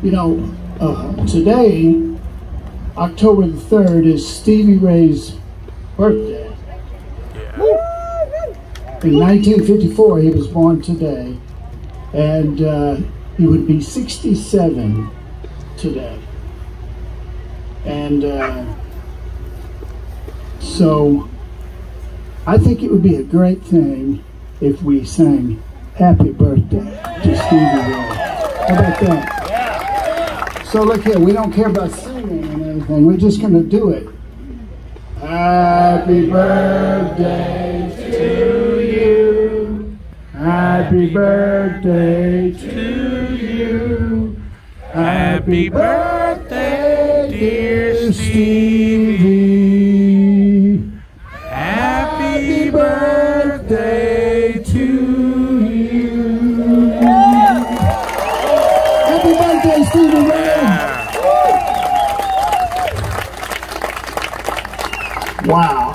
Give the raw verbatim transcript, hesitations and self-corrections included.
You know, uh, today, October the third, is Stevie Ray's birthday. In nineteen fifty-four, he was born today, and uh, he would be sixty-seven today. And uh, so, I think it would be a great thing if we sang Happy Birthday to Stevie Ray. How about that? So look here, we don't care about singing and anything, we're just going to do it. Happy birthday to you. Happy birthday to you. Happy birthday, dear Stevie. Happy birthday to you. Happy birthday, Stevie Ray. Wow.